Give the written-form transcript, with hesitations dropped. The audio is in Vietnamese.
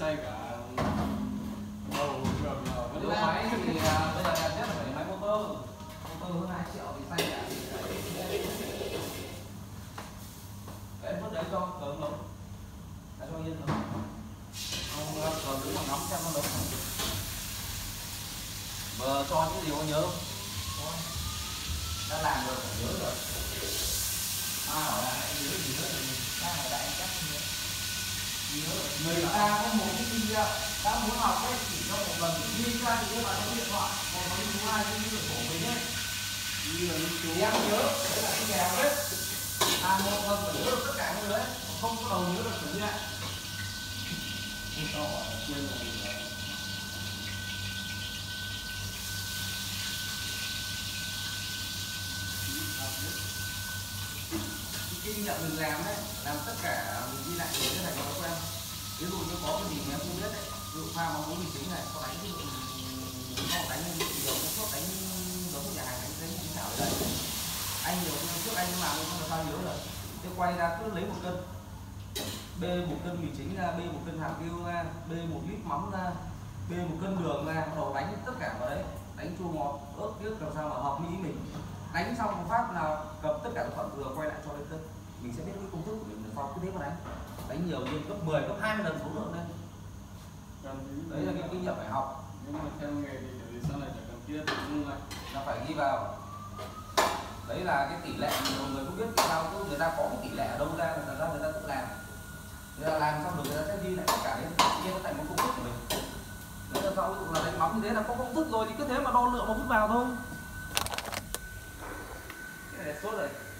xay cả đầu ngược nào vẫn Nếu máy thì bây giờ đẹp nhất là phải máy motor hơn 2 triệu thì xay cả cái vứt đấy cho cớm nấu đã cho yên rồi không cớm đứng mà ngắm xem nó nấu vừa cho những gì có nhớ không đã làm rồi phải nhớ rồi hỏi lại nhớ gì nữa thì đang hỏi lại chắc nhớ người ta có một cái kinh nghiệm đã muốn học ấy chỉ trong một lần ghi ra thì các bạn có điện thoại còn có những thứ hai cái điện của mình ấy em nhớ đấy là cái kèm đấy một lần phải nhớ được tất cả những đấy không có đầu nhớ được phải như vậy kinh nghiệm mình làm đấy, làm tất cả mình đi lại để cái này nó quen. Ví dụ như có cái gì mà em không biết đấy, ví dụ pha món mì chính này, có đánh ví dụ có đánh nhiều cái thuốc đánh giống như nhà hàng đánh chính xảo đấy. Anh nhiều trước anh làm không là sao nhớ rồi. Thế quay ra cứ lấy 1 cân, bê 1 cân mì chính ra, bê 1 cân hạt tiêu ra, bê 1 lít mắm ra, bê 1 cân đường ra, bắt đầu đánh tất cả vào đấy, đánh chua ngọt, ớt tiếc làm sao mà hợp mỹ mình. Đánh xong một phát nào cầm tất cả thực phẩm vừa quay lại cho lên cân, mình sẽ biết cái công thức của mình sau cứ thế mà đánh nhiều lên gấp 10 gấp 20 lần số lượng lên. Đấy là cái kinh nghiệm phải học. Nhưng mà theo nghề thì sau này phải cần thiết nhưng mà nó phải ghi vào. Đấy là cái tỷ lệ nhiều người không biết sao cứ người ta có cái tỷ lệ ở đâu ra là người ta tự làm. Người ta làm xong rồi người ta sẽ ghi lại tất cả lên kia nó thành một công thức của mình. Đấy là sau là đánh mắm như thế là có công thức rồi thì cứ thế mà đo lượng mà vứt vào thôi. Cái này tốt rồi.